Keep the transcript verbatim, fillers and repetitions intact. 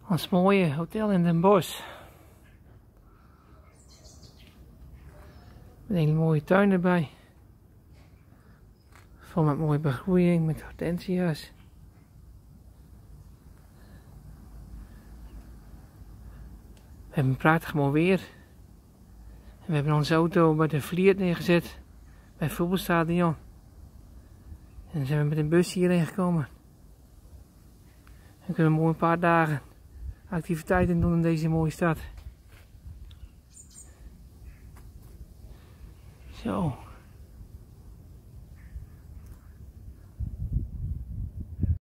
Ons mooie hotel in Den Bosch. Met een hele mooie tuin erbij. Vol met mooie begroeiing, met hortensia's. We hebben prachtig mooi weer. En we hebben onze auto bij de Vliert neergezet. Bij het voetbalstadion. En dan zijn we met een bus hierheen gekomen. Dan kunnen we mooi een paar dagen activiteiten doen in deze mooie stad. Zo.